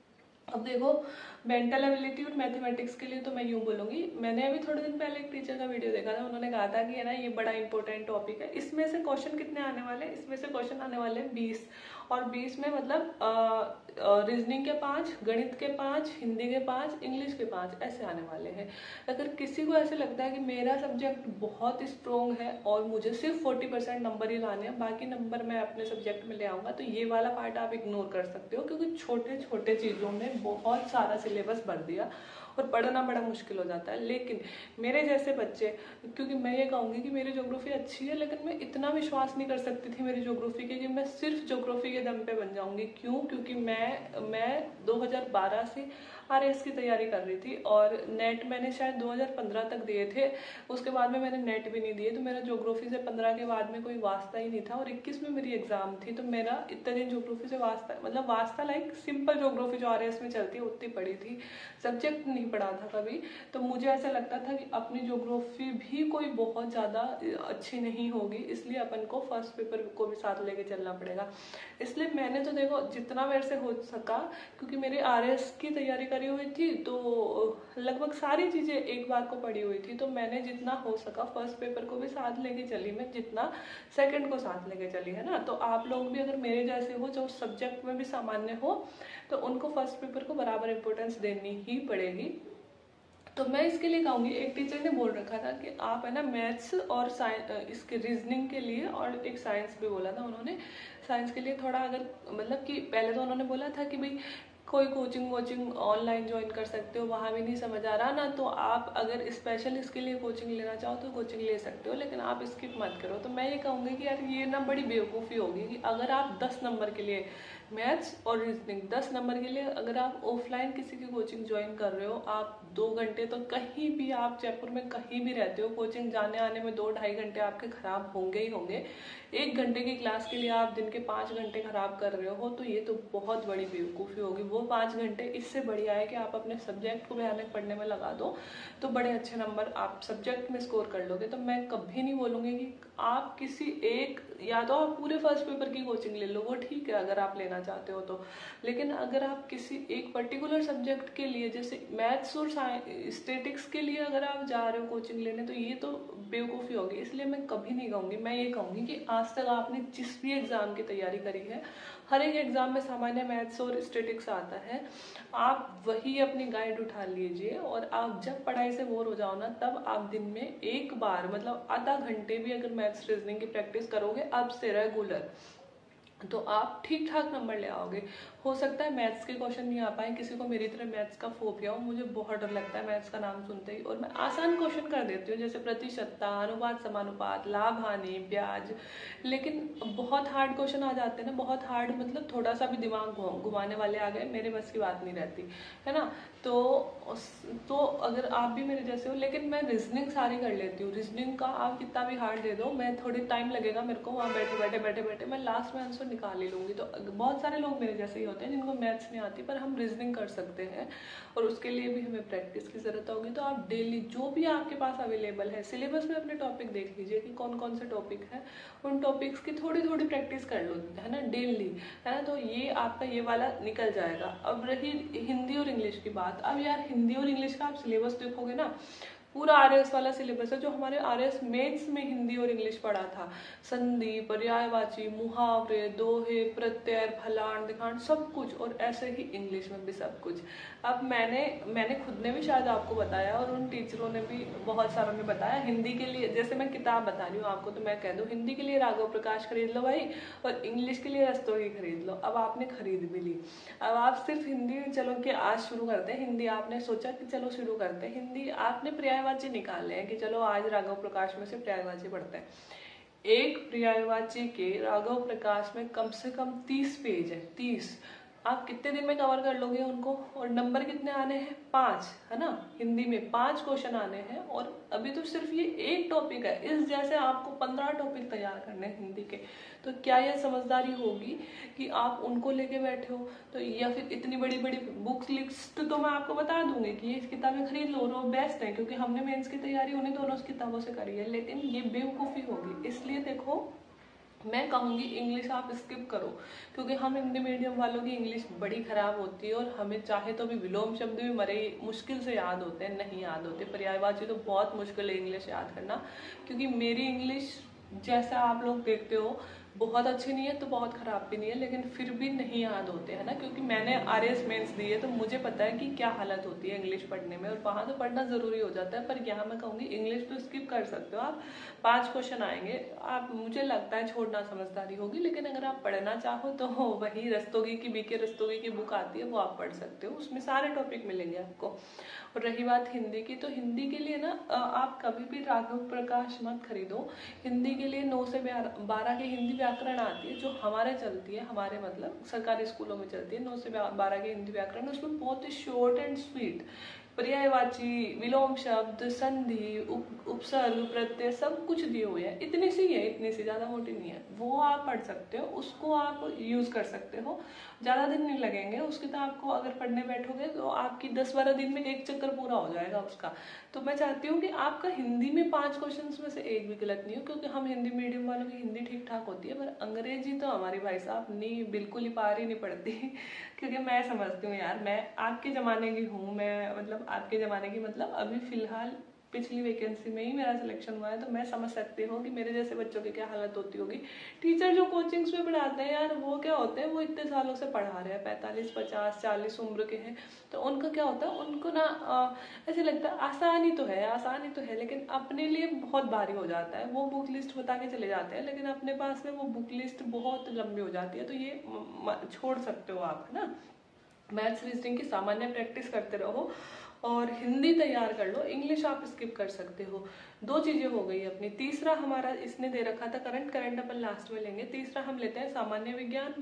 अब देखो, मेंटल एबिलिटी और मैथमेटिक्स के लिए तो मैं यूं बोलूंगी, मैंने अभी थोड़े दिन पहले एक टीचर का वीडियो देखा था, उन्होंने कहा था कि है ना ये बड़ा इंपॉर्टेंट टॉपिक है। इसमें से क्वेश्चन कितने आने वाले हैं, इसमें से क्वेश्चन आने वाले हैं 20, और 20 में मतलब रीजनिंग के 5, गणित के 5, हिंदी के 5, इंग्लिश के 5, ऐसे आने वाले हैं। अगर किसी को ऐसे लगता है कि मेरा सब्जेक्ट बहुत स्ट्रॉन्ग है और मुझे सिर्फ 40% नंबर ही लाने हैं, बाकी नंबर मैं अपने सब्जेक्ट में ले आऊंगा, तो ये वाला पार्ट आप इग्नोर कर सकते हो, क्योंकि छोटे छोटे चीजों में बहुत सारा सिलेबस भर दिया और पढ़ना बड़ा मुश्किल हो जाता है। लेकिन मेरे जैसे बच्चे, क्योंकि मैं ये कहूँगी कि मेरी ज्योग्राफी अच्छी है, लेकिन मैं इतना विश्वास नहीं कर सकती थी मेरी ज्योग्राफी के कि मैं सिर्फ ज्योग्राफी के दम पे बन जाऊंगी। क्यों? क्योंकि मैं 2012 से आरएएस की तैयारी कर रही थी, और नेट मैंने शायद 2015 तक दिए थे, उसके बाद में मैंने नेट भी नहीं दिए, तो मेरा ज्योग्राफी से 15 के बाद में कोई वास्ता ही नहीं था, और 21 में मेरी एग्जाम थी, तो मेरा इतने दिन ज्योग्राफी से वास्ता, मतलब वास्ता लाइक सिंपल ज्योग्राफी जो आरएएस में चलती है उतनी पढ़ी थी, सब्जेक्ट नहीं पढ़ा था कभी। तो मुझे ऐसा लगता था कि अपनी ज्योग्राफी भी कोई बहुत ज़्यादा अच्छी नहीं होगी, इसलिए अपन को फर्स्ट पेपर को भी साथ लेके चलना पड़ेगा। इसलिए मैंने तो देखो जितना मेरे से हो सका, क्योंकि मेरी आरएएस की तैयारी करी हुई थी, तो लगभग सारी चीज़ें एक बार को पढ़ी हुई थी, तो मैंने जितना हो सका फर्स्ट पेपर को भी साथ लेके चली, मैं जितना सेकंड को साथ लेके चली, है ना। तो आप लोग भी अगर मेरे जैसे हो जो सब्जेक्ट में भी सामान्य हो, तो उनको फर्स्ट पेपर को बराबर इंपॉर्टेंस देनी ही पड़ेगी। तो मैं इसके लिए कहूँगी, एक टीचर ने बोल रखा था कि आप है ना मैथ्स और साइंस, इसके रीजनिंग के लिए, और एक साइंस भी बोला था उन्होंने, साइंस के लिए थोड़ा अगर मतलब कि पहले तो उन्होंने बोला था कि भाई कोई कोचिंग ऑनलाइन ज्वाइन कर सकते हो, वहाँ भी नहीं समझ आ रहा ना, तो आप अगर स्पेशल इसके लिए कोचिंग लेना चाहो तो कोचिंग ले सकते हो, लेकिन आप स्किप मत करो। तो मैं ये कहूँगी कि यार ये ना बड़ी बेवकूफ़ी होगी कि अगर आप 10 नंबर के लिए मैथ्स और रीजनिंग, 10 नंबर के लिए अगर आप ऑफलाइन किसी की कोचिंग ज्वाइन कर रहे हो, आप 2 घंटे तो कहीं भी आप जयपुर में कहीं भी रहते हो, कोचिंग जाने आने में 2-2.5 घंटे आपके खराब होंगे ही होंगे। 1 घंटे की क्लास के लिए आप दिन के 5 घंटे खराब कर रहे हो, तो ये तो बहुत बड़ी बेवकूफ़ी होगी। वो 5 घंटे इससे बढ़िया है कि आप अपने सब्जेक्ट को भयानक पढ़ने में लगा दो, तो बड़े अच्छे नंबर आप सब्जेक्ट में स्कोर कर लोगे। तो मैं कभी नहीं बोलूँगी कि आप किसी एक, या तो आप पूरे फर्स्ट पेपर की कोचिंग ले लो, वो ठीक है अगर आप लेना चाहते हो तो, लेकिन अगर आप किसी एक पर्टिकुलर सब्जेक्ट के लिए, जैसे मैथ्स और स्टैटिक्स के लिए अगर आप जा रहे हो कोचिंग लेने, तो ये तो बेवकूफ़ी होगी। इसलिए मैं कभी नहीं कहूँगी, मैं ये कहूँगी कि आज तक आपने जिस भी एग्ज़ाम की तैयारी करी है, हर एक एग्ज़ाम में सामान्य मैथ्स और स्टैटिक्स आता है, आप वही अपनी गाइड उठा लीजिए, और आप जब पढ़ाई से बोर हो जाओ ना, तब आप दिन में एक बार मतलब आधा घंटे भी अगर मैथ्स रीजनिंग की प्रैक्टिस करोगे अब से रेगुलर, तो आप ठीक ठाक नंबर ले आओगे। हो सकता है मैथ्स के क्वेश्चन नहीं आ पाए, किसी को मेरी तरह मैथ्स का फोबिया हो, मुझे बहुत डर लगता है मैथ्स का नाम सुनते ही, और मैं आसान क्वेश्चन कर देती हूँ जैसे प्रतिशतता, अनुपात समानुपात, लाभ हानि, ब्याज, लेकिन बहुत हार्ड क्वेश्चन आ जाते हैं ना, बहुत हार्ड मतलब थोड़ा सा भी दिमाग घुमाने वाले आ गए, मेरे बस की बात नहीं रहती है ना। तो अगर आप भी मेरे जैसे हो, लेकिन मैं रीजनिंग सारी कर लेती हूँ। रीजनिंग का आप कितना भी हार्ड दे दो, मैं थोड़ी टाइम लगेगा मेरे को वहाँ बैठे मैं लास्ट में आंसर निकाल ही लूँगी। तो बहुत सारे लोग मेरे जैसे ही होते हैं जिनको मैथ्स नहीं आती, पर हम रीजनिंग कर सकते हैं, और उसके लिए भी हमें प्रैक्टिस की ज़रूरत होगी। तो आप डेली जो भी आपके पास अवेलेबल है, सिलेबस में अपने टॉपिक देख लीजिए कि कौन कौन से टॉपिक है, उन टॉपिक्स की थोड़ी थोड़ी प्रैक्टिस कर लो, है ना, डेली, है ना। तो ये आपका ये वाला निकल जाएगा। अब रही हिंदी और इंग्लिश की बात, अब यार हिंदी और इंग्लिश का आप सिलेबस देखोगे ना, पूरा आरएस वाला सिलेबस है जो हमारे आरएस मेंस में हिंदी और इंग्लिश पढ़ा था। संधि, पर्यायवाची, मुहावरे, दोहे, प्रत्यय, फलांड, दिखांड, सब कुछ, और ऐसे ही इंग्लिश में भी सब कुछ। अब मैंने खुद ने भी शायद आपको बताया, और उन टीचरों ने भी बहुत सारों ने बताया। हिंदी के लिए जैसे मैं किताब बता रही हूँ आपको, तो मैं कह दूँ हिंदी के लिए राघव प्रकाश खरीद लो भाई, और इंग्लिश के लिए रस्तोगी खरीद लो। अब आपने खरीद भी ली, अब आप सिर्फ हिंदी, चलो कि आज शुरू करते हैं हिंदी, आपने सोचा कि चलो शुरू करते हैं हिंदी, आपने पर्यायवाची निकाले हैं कि चलो आज राघव प्रकाश में से पर्यायवाची पढ़ते हैं। एक पर्यायवाची के राघव प्रकाश में कम से कम 30 पेज है, 30। आप कितने दिन में कवर कर लोगे उनको, और नंबर कितने आने हैं, 5, है ना। हिंदी में 5 क्वेश्चन आने हैं, और अभी तो सिर्फ ये एक टॉपिक है, इस जैसे आपको 15 टॉपिक तैयार करने हैं हिंदी के। तो क्या यह समझदारी होगी कि आप उनको लेके बैठे हो? तो या फिर इतनी बड़ी बड़ी बुक्स लिस्ट तो मैं आपको बता दूंगी कि ये किताबें खरीद लो, और बेस्ट है, क्योंकि हमने मेंस की तैयारी उन्हीं दोनों किताबों से करी है, लेकिन ये बेवकूफ़ी होगी। इसलिए देखो, मैं कहूँगी इंग्लिश आप स्किप करो, क्योंकि हम हिंदी मीडियम वालों की इंग्लिश बड़ी खराब होती है, और हमें चाहे तो भी विलोम शब्द भी मरे मुश्किल से याद होते हैं, नहीं याद होते। पर्यायवाची तो बहुत मुश्किल है इंग्लिश याद करना, क्योंकि मेरी इंग्लिश जैसा आप लोग देखते हो बहुत अच्छी नहीं है तो बहुत ख़राब भी नहीं है, लेकिन फिर भी नहीं याद होते हैं ना, क्योंकि मैंने आरएस मेंस दी है, तो मुझे पता है कि क्या हालत होती है इंग्लिश पढ़ने में, और वहाँ तो पढ़ना ज़रूरी हो जाता है। पर यहाँ मैं कहूँगी इंग्लिश तो स्किप कर सकते हो आप, 5 क्वेश्चन आएंगे, आप, मुझे लगता है छोड़ना समझदारी होगी, लेकिन अगर आप पढ़ना चाहो तो वही रस्तोगी की, बीके रस्तोगी की बुक आती है, वो आप पढ़ सकते हो, उसमें सारे टॉपिक मिलेंगे आपको। और रही बात हिंदी की, तो हिंदी के लिए ना आप कभी भी राघव प्रकाश मत खरीदो। हिंदी के लिए 9 से 12 की हिंदी व्याकरण आती है, जो हमारे चलती है, हमारे मतलब सरकारी स्कूलों में चलती है, 9 से 12 की हिंदी व्याकरण, उसमें बहुत ही शॉर्ट एंड स्वीट पर्यायवाची, विलोम शब्द, संधि, उपसर्ग, प्रत्यय सब कुछ दिए हुए हैं, इतनी सी है, इतनी सी, ज़्यादा मोटी नहीं है, वो आप पढ़ सकते हो, उसको आप यूज़ कर सकते हो, ज़्यादा दिन नहीं लगेंगे उस किताब को अगर पढ़ने बैठोगे, तो आपकी 10-12 दिन में एक चक्कर पूरा हो जाएगा उसका। तो मैं चाहती हूँ कि आपका हिंदी में 5 क्वेश्चन में से एक भी गलत नहीं हो, क्योंकि हम हिंदी मीडियम वालों की हिंदी ठीक ठाक होती है, पर अंग्रेजी तो हमारी भाई साहब नहीं, बिल्कुल ही पार ही नहीं पड़ती क्योंकि मैं समझती हूँ यार, मैं आपके ज़माने की हूँ, मैं मतलब आपके ज़माने की मतलब अभी फ़िलहाल पिछली वैकेंसी में ही मेरा सिलेक्शन हुआ है, तो मैं समझ सकती हूँ कि मेरे जैसे बच्चों की क्या हालत होती होगी। टीचर जो कोचिंग्स में पढ़ाते हैं यार, वो क्या होते हैं, वो इतने सालों से पढ़ा रहे हैं, 45, 50, 40 उम्र के हैं, तो उनका क्या होता है, उनको ना ऐसे लगता है आसानी तो है, आसानी तो है, लेकिन अपने लिए बहुत भारी हो जाता है। वो बुक लिस्ट बता के चले जाते हैं, लेकिन अपने पास में वो बुक लिस्ट बहुत लंबी हो जाती है, तो ये छोड़ सकते हो आप, है ना। मैथ्स रीजनिंग की सामान्य प्रैक्टिस करते रहो, और हिंदी तैयार कर लो, इंग्लिश आप स्किप कर सकते हो। 2 चीजें हो गई अपनी। तीसरा हमारा इसने दे रखा था करंट अपन लास्ट में लेंगे। तीसरा हम लेते हैं सामान्य विज्ञान,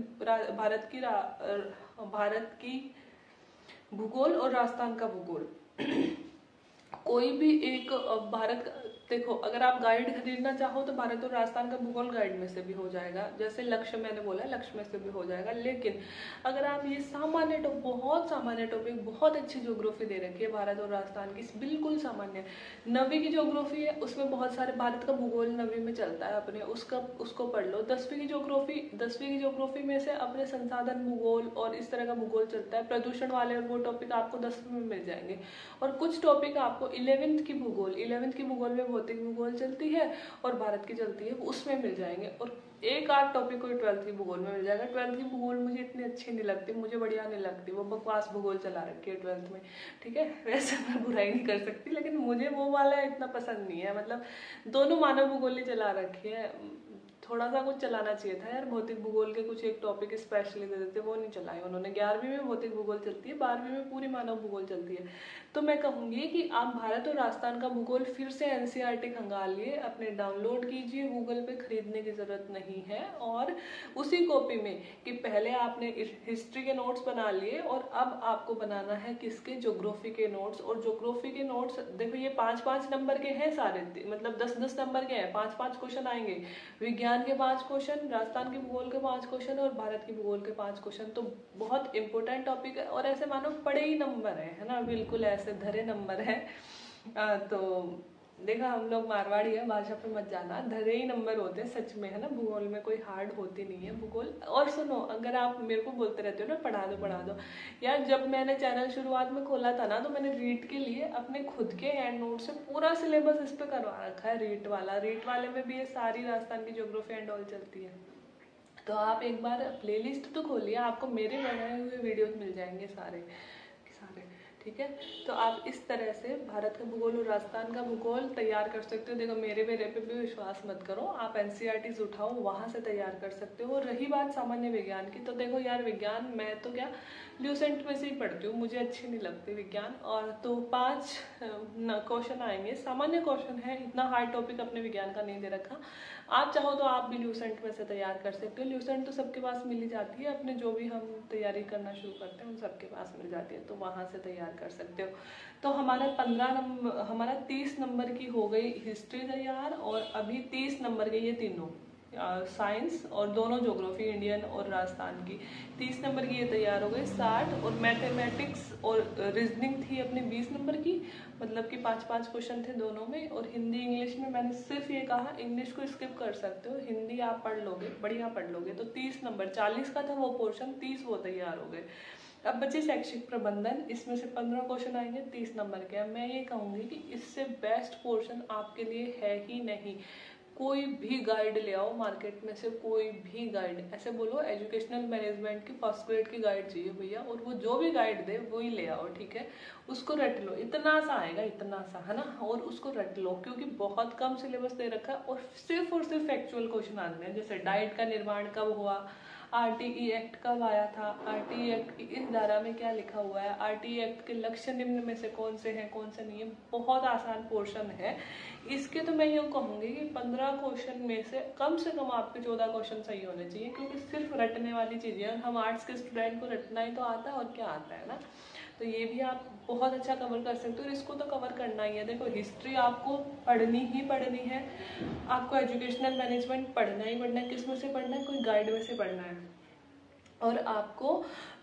भारत की भूगोल और राजस्थान का भूगोल। कोई भी एक भारत का, देखो अगर आप गाइड खरीदना चाहो तो भारत और राजस्थान का भूगोल गाइड में से भी हो जाएगा, जैसे लक्ष्य मैंने बोला लक्ष्य में से भी हो जाएगा। लेकिन अगर आप ये सामान्य बहुत सामान्य टॉपिक, बहुत अच्छी ज्योग्राफी दे रखी है भारत और राजस्थान की, बिल्कुल सामान्य 9वीं की ज्योग्राफी है, उसमें बहुत सारे भारत का भूगोल 9वीं में चलता है अपने, उसको पढ़ लो। 10वीं की ज्योग्राफी में से अपने संसाधन भूगोल और इस तरह का भूगोल चलता है, प्रदूषण वाले और वो टॉपिक आपको 10वीं में मिल जाएंगे। और कुछ टॉपिक आपको 11वीं की भूगोल में भौतिक भूगोल चलती है और भारत की चलती है, उसमें मिल जाएंगे। और एक आध टॉपिक कोई 12वीं की भूगोल में मिल जाएगा। 12वीं की भूगोल मुझे इतनी अच्छी नहीं लगती, मुझे बढ़िया नहीं लगती, वो बकवास भूगोल चला रखी है 12वीं में, ठीक है। वैसे मैं बुराई नहीं कर सकती, लेकिन मुझे वो वाला इतना पसंद नहीं है। मतलब दोनों मानव भूगोल ही चला रखी है, थोड़ा सा कुछ चलाना चाहिए था यार, भौतिक भूगोल के कुछ एक टॉपिक स्पेशली दे देते, वो नहीं चलाए उन्होंने। 11वीं में भौतिक भूगोल चलती है, 12वीं में पूरी मानव भूगोल चलती है। तो मैं कहूँगी कि आप भारत और राजस्थान का भूगोल फिर से एनसीईआरटी खंगालिए, अपने डाउनलोड कीजिए, गूगल पे खरीदने की जरूरत नहीं है। और उसी कॉपी में कि पहले आपने हिस्ट्री के नोट्स बना लिए और अब आपको बनाना है किसके, ज्योग्राफी के नोट्स। और ज्योग्राफी के नोट्स देखो ये 5-5 नंबर के हैं सारे, मतलब 10-10 नंबर के हैं, 5-5 क्वेश्चन आएंगे। विज्ञान के 5 क्वेश्चन, राजस्थान के भूगोल के 5 क्वेश्चन और भारत के भूगोल के 5 क्वेश्चन। तो बहुत इंपॉर्टेंट टॉपिक है और ऐसे मानो पड़े ही नंबर है ना, बिल्कुल ऐसे धरे नंबर है। तो देखा, हम लोग मारवाड़ी है, भाषा पे मत जाना, धरे ही नंबर होते हैं सच में, है ना। भूगोल में कोई हार्ड होती नहीं है भूगोल। और सुनो, अगर आप मेरे को बोलते रहते हो ना पढ़ा दो यार, जब मैंने चैनल शुरुआत में खोला था ना, तो मैंने रीट के लिए अपने खुद के हैंड नोट से पूरा सिलेबस इस पे करवा रखा है, रीट वाले में भी ये सारी राजस्थान की ज्योग्राफी एंड ऑल चलती है। तो आप एक बार प्लेलिस्ट तो खोलिए, आपको मेरे बनाए हुए वीडियोस मिल जाएंगे सारे, ठीक है। तो आप इस तरह से भारत का भूगोल और राजस्थान का भूगोल तैयार कर सकते हो। देखो मेरे पे भी विश्वास मत करो, आप एनसीईआरटी उठाओ, वहां से तैयार कर सकते हो। रही बात सामान्य विज्ञान की, तो देखो यार विज्ञान मैं तो क्या ल्यूसेंट में से ही पढ़ती हूँ, मुझे अच्छी नहीं लगती विज्ञान। और तो 5 क्वेश्चन आएंगे, सामान्य क्वेश्चन है, इतना हार्ड टॉपिक अपने विज्ञान का नहीं दे रखा। आप चाहो तो आप भी ल्यूसेंट में से तैयार कर सकते हो। ल्यूसेंट तो सबके पास मिल ही जाती है, अपने जो भी हम तैयारी करना शुरू करते हैं उन सबके पास मिल जाती है, तो वहां से तैयार कर सकते हो। तो हमारा 30 नंबर की हो गई हिस्ट्री तैयार, और अभी 30 नंबर के ये तीनों साइंस और दोनों ज्योग्राफी इंडियन और राजस्थान की 30 नंबर की ये तैयार हो गई। 60 और मैथमेटिक्स और रीजनिंग थी अपनी 20 नंबर की, मतलब कि 5-5 क्वेश्चन थे दोनों में। और हिंदी इंग्लिश में मैंने सिर्फ ये कहा, इंग्लिश को स्किप कर सकते हो, हिंदी आप पढ़ लोगे, बढ़िया पढ़ लोगे। तो 30 नंबर, 40 का था वो पोर्शन, 30 वो तैयार हो गए। अब बचे शैक्षिक प्रबंधन, इसमें से 15 क्वेश्चन आएंगे 30 नंबर के। मैं ये कहूँगी कि इससे बेस्ट पोर्शन आपके लिए है ही नहीं। कोई भी गाइड ले आओ मार्केट में से, कोई भी गाइड, ऐसे बोलो एजुकेशनल मैनेजमेंट की फर्स्ट ग्रेड की गाइड चाहिए भैया, और वो जो भी गाइड दे वो ही ले आओ, ठीक है। उसको रट लो, इतना सा आएगा, इतना सा, है ना, और उसको रट लो, क्योंकि बहुत कम सिलेबस दे रखा है और सिर्फ फैक्चुअल क्वेश्चन आते हैं। जैसे डाइट का निर्माण कब हुआ, आरटीई एक्ट कब आया था, आरटीई एक्ट की इस धारा में क्या लिखा हुआ है, आरटीई एक्ट के लक्ष्य निम्न में से कौन से हैं कौन से नहीं है, बहुत आसान पोर्शन है इसके। तो मैं यूँ कहूँगी कि 15 क्वेश्चन में से कम आपके 14 क्वेश्चन सही होने चाहिए, क्योंकि सिर्फ रटने वाली चीज़ें हैं। हम आर्ट्स के स्टूडेंट को रटना ही तो आता है, और क्या आता है ना। तो ये भी आप बहुत अच्छा कवर कर सकते हो, और इसको तो कवर करना ही है। देखो हिस्ट्री आपको पढ़नी ही पढ़नी है, आपको एजुकेशनल मैनेजमेंट पढ़ना ही पढ़ना है। किस में से पढ़ना है, कोई गाइड में से पढ़ना है। और आपको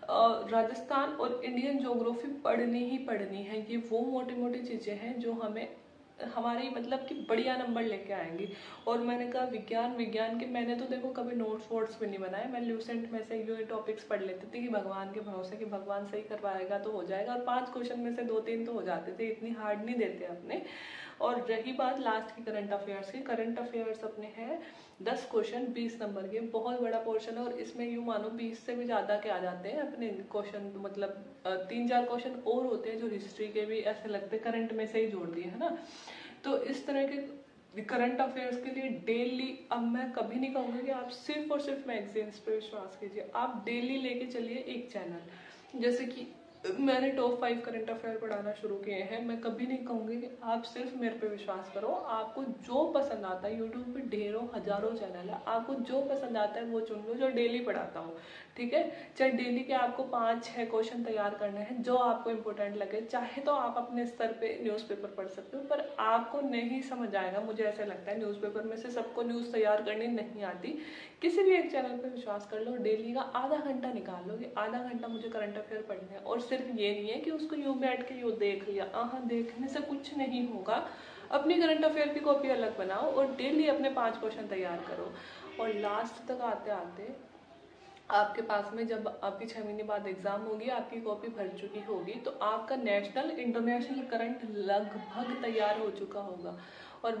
राजस्थान और इंडियन ज्योग्राफी पढ़नी ही पढ़नी है। ये वो मोटी मोटी चीज़ें हैं जो हमें हमारी मतलब कि बढ़िया नंबर लेके आएंगी। और मैंने कहा विज्ञान के मैंने तो देखो कभी नोट्स वोट्स भी नहीं बनाए, मैं ल्यूसेंट में से ये टॉपिक्स पढ़ लेती थी कि भगवान के भरोसे कि भगवान सही करवाएगा तो हो जाएगा, और 5 क्वेश्चन में से 2-3 तो हो जाते थे, इतनी हार्ड नहीं देते अपने। और रही बात लास्ट की करंट अफेयर्स की, करंट अफेयर्स अपने हैं 10 क्वेश्चन 20 नंबर के, बहुत बड़ा पोर्शन है। और इसमें यूँ मानो 20 से भी ज़्यादा के आ जाते हैं अपने क्वेश्चन, मतलब 3-4 क्वेश्चन और होते हैं जो हिस्ट्री के भी ऐसे लगते हैं करंट में से ही जोड़ दिए, है ना। तो इस तरह के करंट अफेयर्स के लिए डेली, अब मैं कभी नहीं कहूँगी कि आप सिर्फ और सिर्फ मैगजीन्स पे विश्वास कीजिए, आप डेली लेके चलिए एक चैनल, जैसे कि मैंने टॉप 5 करंट अफेयर पढ़ाना शुरू किए हैं। मैं कभी नहीं कहूँगी कि आप सिर्फ मेरे पे विश्वास करो, आपको जो पसंद आता है, यूट्यूब पे ढेरों हजारों चैनल है, आपको जो पसंद आता है वो चुन लो, जो डेली पढ़ाता हूँ, ठीक है। चाहे डेली के आपको 5-6 क्वेश्चन तैयार करने हैं, जो आपको इम्पोर्टेंट लगे, चाहे तो आप अपने स्तर पे न्यूज़पेपर पढ़ सकते हो, पर आपको नहीं समझ आएगा, मुझे ऐसा लगता है। न्यूज़पेपर में से सबको न्यूज़ तैयार करनी नहीं आती। किसी भी एक चैनल पे विश्वास कर लो, डेली का आधा घंटा निकाल लो कि आधा घंटा मुझे करंट अफेयर पढ़ने हैं। और सिर्फ ये नहीं है कि उसको यूं बैठ के यूं देख लिया, हाँ, देखने से कुछ नहीं होगा। अपनी करंट अफेयर की कॉपी अलग बनाओ और डेली अपने 5 क्वेश्चन तैयार करो। और लास्ट तक आते आते आपके पास में जब आपकी 6 महीने बाद एग्जाम होगी, आपकी कॉपी भर चुकी होगी, तो आपका नेशनल इंटरनेशनल करंट लगभग तैयार हो चुका होगा। और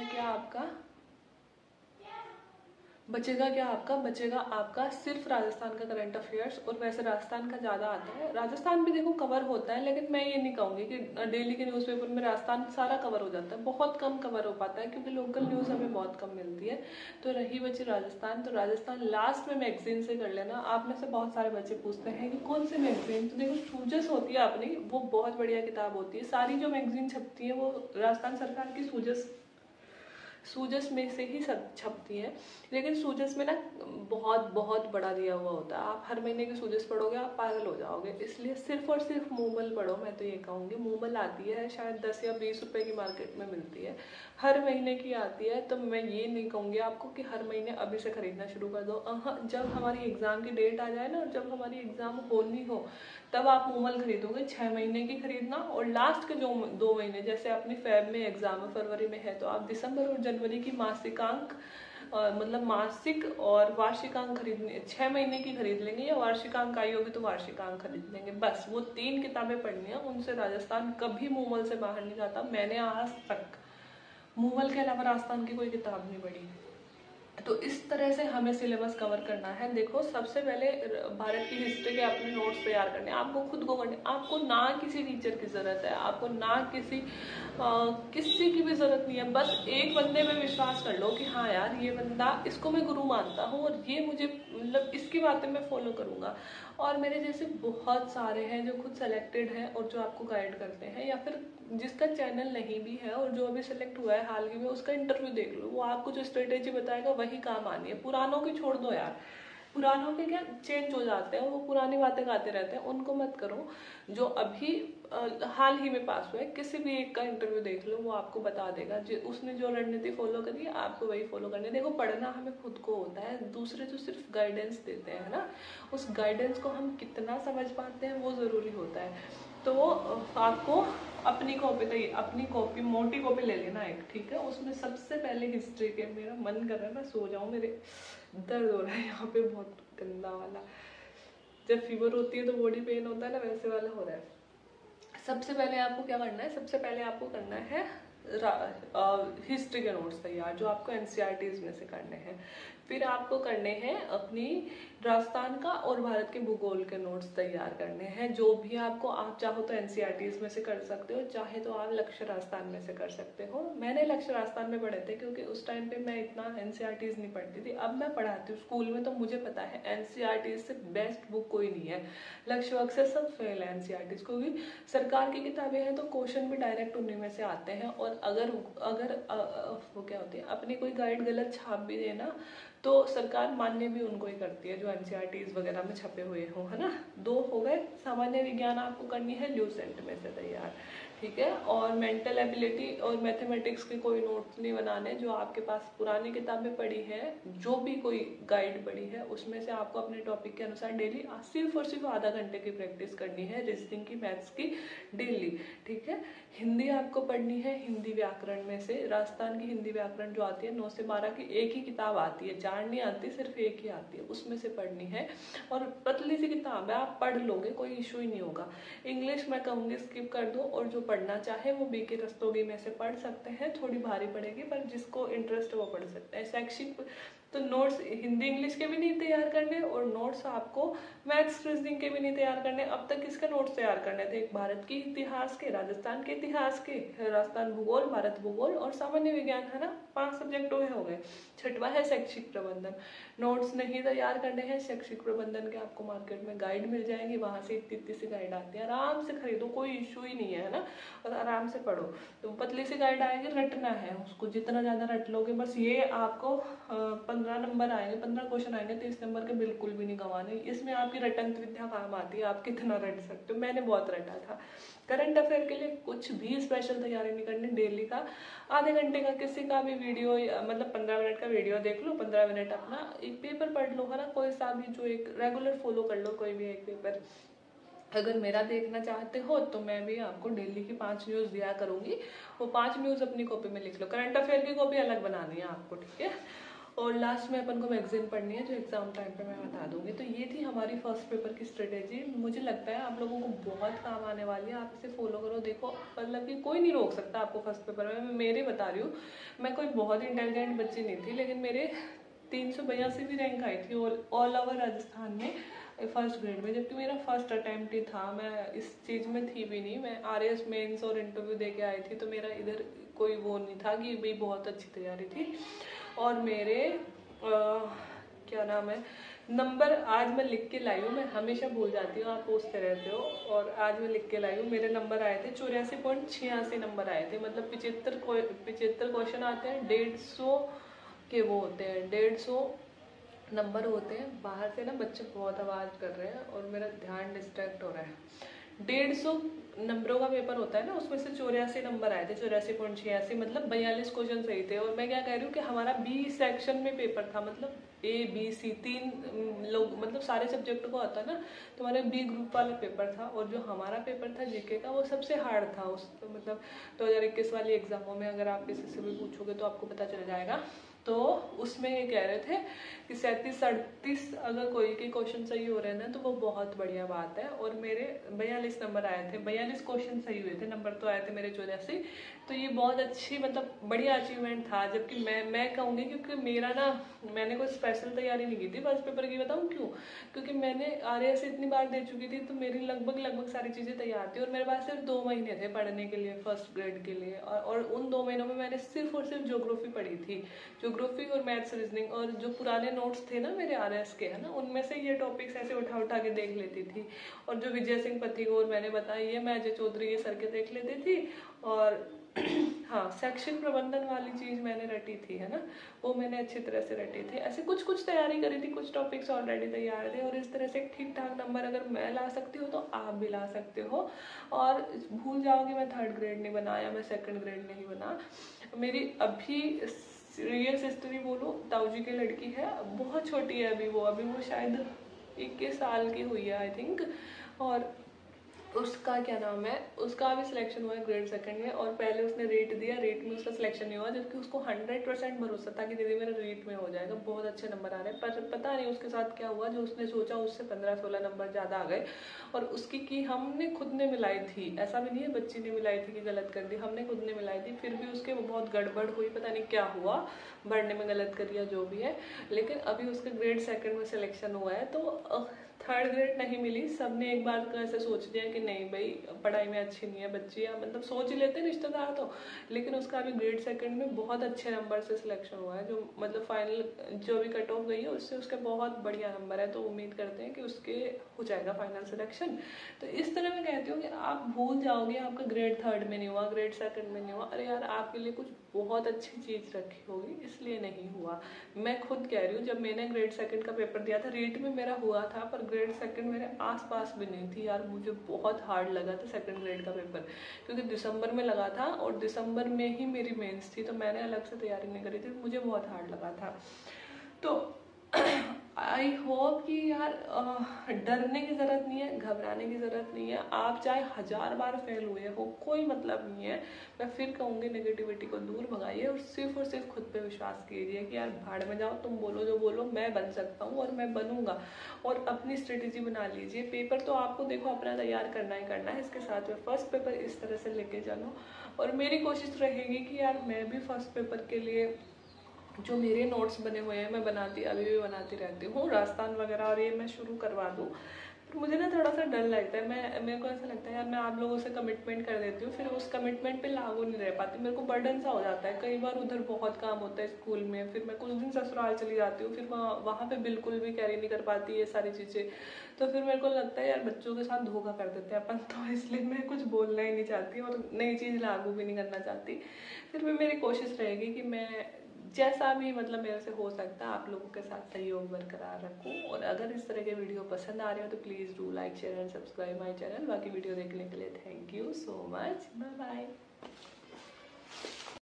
बचेगा आपका सिर्फ राजस्थान का करंट अफेयर्स। और वैसे राजस्थान का ज़्यादा आता है, राजस्थान भी देखो कवर होता है, लेकिन मैं ये नहीं कहूँगी कि डेली के न्यूज़पेपर में राजस्थान सारा कवर हो जाता है, बहुत कम कवर हो पाता है, क्योंकि लोकल न्यूज़ हमें बहुत कम मिलती है। तो रही बची राजस्थान, तो राजस्थान लास्ट में मैगजीन से कर लेना। आप में से बहुत सारे बच्चे पूछते हैं कि कौन सी मैगजीन, तो देखो सूजस होती है अपनी, वो बहुत बढ़िया किताब होती है। सारी जो मैगजीन छपती है वो राजस्थान सरकार की सूजस में से ही सब छपती है। लेकिन सूजस में ना बहुत बहुत बड़ा दिया हुआ होता है, आप हर महीने की सूजस पढ़ोगे आप पागल हो जाओगे। इसलिए सिर्फ और सिर्फ मूमल पढ़ो। मैं तो ये कहूँगी, मूमल आती है शायद 10 या 20 रुपए की मार्केट में मिलती है, हर महीने की आती है। तो मैं ये नहीं कहूँगी आपको कि हर महीने अभी से खरीदना शुरू कर दो। जब हमारी एग्जाम की डेट आ जाए ना, जब हमारी एग्जाम होनी हो, तब आप मूमल खरीदोगे। 6 महीने की खरीदना, और लास्ट के जो 2 महीने, जैसे अपनी फेब में एग्जाम है, फरवरी में है, तो आप दिसंबर और जनवरी की मासिकांक मतलब मासिक और वार्षिकांक खरीदने, 6 महीने की खरीद लेंगे, या वार्षिकांक आई होगी तो वार्षिकांक खरीद लेंगे। बस वो 3 किताबें पढ़नी है, उनसे राजस्थान कभी मूमल से बाहर नहीं जाता। मैंने आज तक मूमल के अलावा राजस्थान की कोई किताब नहीं पढ़ी। तो इस तरह से हमें सिलेबस कवर करना है। देखो, सबसे पहले भारत की हिस्ट्री के अपने नोट्स तैयार करने, आपको खुद को करने, आपको ना किसी टीचर की जरूरत है, आपको ना किसी की भी जरूरत नहीं है। बस एक बंदे में विश्वास कर लो कि हाँ यार, ये बंदा, इसको मैं गुरु मानता हूँ और ये मुझे, मतलब इसकी बातें मैं फॉलो करूंगा। और मेरे जैसे बहुत सारे हैं जो खुद सेलेक्टेड हैं और जो आपको गाइड करते हैं, या फिर जिसका चैनल नहीं भी है और जो अभी सेलेक्ट हुआ है हाल ही में, उसका इंटरव्यू देख लो, वो आपको जो स्ट्रेटेजी बताएगा वही काम आनी है। पुरानों की छोड़ दो यार, पुरानों के क्या चेंज हो जाते हैं, वो पुरानी बातें गाते रहते हैं, उनको मत करो। जो अभी हाल ही में पास हुआ है, किसी भी एक का इंटरव्यू देख लो, वो आपको बता देगा। उसने जो रणनीति फॉलो करी है, आपको वही फॉलो करनी है। देखो, पढ़ना हमें खुद को होता है, दूसरे तो सिर्फ गाइडेंस देते हैं ना, उस गाइडेंस को हम कितना समझ पाते हैं वो ज़रूरी होता है। तो आपको अपनी कॉपी मोटी कॉपी ले लेना एक, ठीक है। उसमें सबसे पहले हिस्ट्री के, मेरा मन कर रहा है मैं सो जाऊं, मेरे दर्द हो रहा है यहाँ पे बहुत गंदा वाला, जब फीवर होती है तो बॉडी पेन होता है ना, वैसे वाला हो रहा है। सबसे पहले आपको क्या करना है, सबसे पहले आपको करना है हिस्ट्री के नोट्स तैयार, जो आपको एनसीईआरटीज में से करने हैं। फिर आपको करने हैं अपनी राजस्थान का और भारत के भूगोल के नोट्स तैयार करने हैं। जो भी आपको, आप चाहो तो एनसीईआरटीज में से कर सकते हो, चाहे तो आप लक्ष्य राजस्थान में से कर सकते हो। मैंने लक्ष्य राजस्थान में पढ़े थे, क्योंकि उस टाइम पे मैं इतना एनसीईआरटीज नहीं पढ़ती थी। अब मैं पढ़ाती हूँ स्कूल में, तो मुझे पता है एनसीईआरटीज से बेस्ट बुक कोई नहीं है। लक्ष्य वर्ग से सब फेल है एनसीईआरटीज, क्योंकि सरकार की किताबें हैं तो क्वेश्चन भी डायरेक्ट उन्हीं में से आते हैं। और अगर वो क्या होती है, अपनी कोई गाइड गलत छाप भी देना तो सरकार मान्य भी उनको ही करती है, जो एनसीईआरटीज वगैरह में छपे हुए हों, है ना। 2 हो गए। सामान्य विज्ञान आपको करनी है ल्यूसेंट में से तैयार, ठीक है। और मेंटल एबिलिटी और मैथमेटिक्स के कोई नोट्स नहीं बनाने, जो आपके पास पुरानी किताबें पड़ी हैं, जो भी कोई गाइड पड़ी है, उसमें से आपको अपने टॉपिक के अनुसार डेली सिर्फ और सिर्फ आधा घंटे की प्रैक्टिस करनी है, रीजनिंग की, मैथ्स की डेली, ठीक है। हिंदी आपको पढ़नी है, हिंदी व्याकरण में से राजस्थान की हिंदी व्याकरण जो आती है 9 से 12 की एक ही किताब आती है, 4 नहीं आती, सिर्फ एक ही आती है, उसमें से पढ़नी है। और पतली सी किताब है, आप पढ़ लोगे, कोई इशू ही नहीं होगा। इंग्लिश मैं कहूँगी स्किप कर दो, और जो पढ़ना चाहे वो बीके रस्तोगी में से पढ़ सकते हैं, थोड़ी भारी पड़ेगी पर जिसको इंटरेस्ट है वो पढ़ सकते हैं। तो नोट्स हिंदी इंग्लिश के भी नहीं तैयार करने और नोट्स आपको मैथ्स रीजनिंग के भी नहीं तैयार करने। अब तक किसके नोट्स तैयार करने थे? एक भारत के इतिहास के, राजस्थान के इतिहास के, राजस्थान भूगोल, भारत भूगोल और सामान्य विज्ञान, है ना, 5 सब्जेक्ट हो गए। छठवां है शैक्षिक प्रबंधन। नोट्स नहीं तैयार करने हैं शैक्षिक प्रबंधन के, आपको मार्केट में गाइड मिल जाएंगी, वहां से इतनी सी गाइड आती है, आराम से खरीदो, कोई इशू ही नहीं है ना, और आराम से पढ़ो। तो पतली सी गाइड आएगी, रटना है उसको, जितना ज्यादा रट लोगे बस। ये आपको 15 नंबर आएंगे, 15 क्वेश्चन आएंगे, 30 नंबर के बिल्कुल भी नहीं गंवाने। इसमें आपकी रटन विद्या काम आती है, आप कितना रट सकते हो। मैंने बहुत रटा था। करंट अफेयर के लिए कुछ भी स्पेशल तैयारी नहीं करनी, डेली का आधे घंटे का किसी का भी वीडियो, मतलब 15 मिनट का वीडियो देख लो, 15 मिनट अपना एक पेपर पढ़ लो, है ना, कोई सा भी जो एक रेगुलर फॉलो कर लो, कोई भी एक पेपर। अगर मेरा देखना चाहते हो तो मैं भी आपको डेली की 5 न्यूज़ दिया करूंगी, वो 5 न्यूज़ अपनी कॉपी में लिख लो। करंट अफेयर की कॉपी अलग बनानी है आपको, ठीक है। और लास्ट में अपन को मैगजीन पढ़नी है, जो एग्जाम टाइम पे मैं बता दूंगी। तो ये थी हमारी फर्स्ट पेपर की स्ट्रेटेजी। मुझे लगता है आप लोगों को बहुत काम आने वाली है, आप इसे फॉलो करो। देखो मतलब कि कोई नहीं रोक सकता आपको फर्स्ट पेपर में। मैं मेरे बता रही हूँ, मैं कोई बहुत इंटेलिजेंट बच्ची नहीं थी, लेकिन मेरे 382 भी रैंक आई थी ऑल ओवर राजस्थान में फर्स्ट ग्रेड में, जबकि मेरा फर्स्ट अटेम्प्ट ही था। मैं इस चीज़ में थी भी नहीं, मैं RAS मेंस और इंटरव्यू दे के आई थी, तो मेरा इधर कोई वो नहीं था कि भाई बहुत अच्छी तैयारी थी। और मेरे क्या नाम है, नंबर आज मैं लिख के लाई हूँ, मैं हमेशा भूल जाती हूँ, आप पूछते रहते हो, और आज मैं लिख के लाई हूँ। मेरे नंबर आए थे 84.86 नंबर आए थे, मतलब 75 क्वेश्चन आते हैं, 150 के वो होते हैं, 150 नंबर होते हैं। बाहर से ना बच्चे बहुत आवाज़ कर रहे हैं और मेरा ध्यान डिस्ट्रैक्ट हो रहा है। 150 नंबरों का पेपर होता है ना, उसमें से 84 नंबर आए थे, 84.86, मतलब 42 क्वेश्चन सही थे। और मैं क्या कह रही हूँ कि हमारा B सेक्शन में पेपर था, मतलब A B C 3 लोग, मतलब सारे सब्जेक्ट को आता है ना, तो हमारे B ग्रुप वाला पेपर था। और जो हमारा पेपर था GK का, वो सबसे हार्ड था उस, मतलब 2021 वाली एग्जामों में। अगर आप किसी से भी पूछोगे तो आपको पता चल जाएगा। तो उसमें ये कह रहे थे कि 37-38 अगर कोई के क्वेश्चन सही हो रहे हैं ना, तो वो बहुत बढ़िया बात है। और मेरे 42 नंबर आए थे, 42 क्वेश्चन सही हुए थे, नंबर तो आए थे मेरे 84। तो ये बहुत अच्छी, मतलब बढ़िया अचीवमेंट था। जबकि मैं कहूँगी, क्योंकि मेरा ना, मैंने कोई स्पेशल तैयारी नहीं की थी फर्स्ट पेपर की। बताऊँ क्यों? क्योंकि मैंने RAS इतनी बार दे चुकी थी, तो मेरी लगभग सारी चीज़ें तैयार थी। और मेरे पास सिर्फ 2 महीने थे पढ़ने के लिए, फर्स्ट ग्रेड के लिए। और उन 2 महीनों में मैंने सिर्फ और सिर्फ ज्योग्राफी पढ़ी थी, ज्योग्राफी और मैथ्स रीजनिंग। और जो पुराने नोट्स थे ना मेरे RAS के, है ना, उनमें से ये टॉपिक्स ऐसे उठा के देख लेती थी। और जो विजय सिंह पथिगौर मैंने बताया, ये मैं अजय चौधरी ये सर के देख लेती थी। और हाँ, शैक्षिक प्रबंधन वाली चीज़ मैंने रटी थी, है ना, वो मैंने अच्छी तरह से रटी थी। ऐसे कुछ तैयारी करी थी, कुछ टॉपिक्स ऑलरेडी तैयार थे। और इस तरह से ठीक ठाक नंबर अगर मैं ला सकती हूँ तो आप भी ला सकते हो। और भूल जाओगे मैं 3rd ग्रेड नहीं बना या मैं 2nd ग्रेड नहीं बना। मेरी अभी रियल हिस्ट्री बोलो, ताऊ जी की लड़की है, बहुत छोटी है अभी वो शायद 21 साल की हुई है आई थिंक। और उसका क्या नाम है, उसका भी सिलेक्शन हुआ है ग्रेड 2nd में। और पहले उसने रेट दिया, रेट में उसका सिलेक्शन नहीं हुआ, जबकि उसको 100% भरोसा था कि दीदी मेरा रेट में हो जाएगा, बहुत अच्छे नंबर आ रहे हैं। पर पता नहीं उसके साथ क्या हुआ, जो उसने सोचा उससे 15-16 नंबर ज़्यादा आ गए। और उसकी की हमने खुद ने मिलाई थी, ऐसा भी नहीं है बच्ची ने मिलाई थी कि गलत कर दी, हमने खुद ने मिलाई थी। फिर भी उसके बहुत गड़बड़ हुई, पता नहीं क्या हुआ, बढ़ने में गलत कर दिया जो भी है। लेकिन अभी उसका ग्रेड 2nd में सिलेक्शन हुआ है। तो 3rd ग्रेड नहीं मिली। सबने एक बार को ऐसे सोच लिया कि नहीं भाई पढ़ाई में अच्छी नहीं है बच्ची, या मतलब सोच ही लेते हैं रिश्तेदार तो। लेकिन उसका अभी ग्रेड 2nd में बहुत अच्छे नंबर से सिलेक्शन हुआ है, जो मतलब फाइनल जो भी कट ऑफ गई है उससे उसके बहुत बढ़िया नंबर है। तो उम्मीद करते हैं कि उसके हो जाएगा फाइनल सिलेक्शन। तो इस तरह मैं कहती हूँ कि आप भूल जाओगे आपका ग्रेड 3rd में नहीं हुआ, ग्रेड 2nd में नहीं हुआ, अरे यार आपके लिए कुछ बहुत अच्छी चीज़ रखी होगी इसलिए नहीं हुआ। मैं खुद कह रही हूँ, जब मैंने ग्रेड 2nd का पेपर दिया था, रेट में मेरा हुआ था, पर ग्रेड 2nd मेरे आसपास भी नहीं थी यार। मुझे बहुत हार्ड लगा था 2nd ग्रेड का पेपर, क्योंकि दिसंबर में लगा था और दिसंबर में ही मेरी मेंस थी, तो मैंने अलग से तैयारी नहीं करी थी, मुझे बहुत हार्ड लगा था। तो आई होप कि यार डरने की ज़रूरत नहीं है, घबराने की ज़रूरत नहीं है। आप चाहे 1000 बार फेल हुए हो, कोई मतलब नहीं है। मैं फिर कहूँगी नेगेटिविटी को दूर भगाइए और सिर्फ खुद पे विश्वास कीजिए कि यार भाड़ में जाओ, तुम बोलो जो बोलो, मैं बन सकता हूँ और मैं बनूंगा। और अपनी स्ट्रेटेजी बना लीजिए। पेपर तो आपको देखो अपना तैयार करना ही करना है, इसके साथ में फर्स्ट पेपर इस तरह से लेके चलो। और मेरी कोशिश रहेगी कि यार मैं भी फर्स्ट पेपर के लिए जो मेरे नोट्स बने हुए हैं मैं अभी भी बनाती रहती हूँ, राजस्थान वगैरह, और ये मैं शुरू करवा दूँ। पर मुझे ना थोड़ा सा डर लगता है, मेरे को ऐसा लगता है यार मैं आप लोगों से कमिटमेंट कर देती हूँ, फिर उस कमिटमेंट पे लागू नहीं रह पाती, मेरे को बर्डन सा हो जाता है। कई बार उधर बहुत काम होता है स्कूल में, फिर मैं कुछ दिन ससुराल चली जाती हूँ, फिर वहाँ पे बिल्कुल भी कैरी नहीं कर पाती ये सारी चीज़ें। तो फिर मेरे को लगता है यार बच्चों के साथ धोखा कर देते हैं अपन, तो इसलिए मैं कुछ बोलना ही नहीं चाहती और नई चीज़ लागू भी नहीं करना चाहती। फिर भी मेरी कोशिश रहेगी कि मैं जैसा भी मतलब मेरे से हो सकता है आप लोगों के साथ सहयोग बरकरार रखूं। और अगर इस तरह के वीडियो पसंद आ रहे हो तो please do like share and subscribe my channel. बाकी वीडियो देखने के लिए thank you so much, bye bye.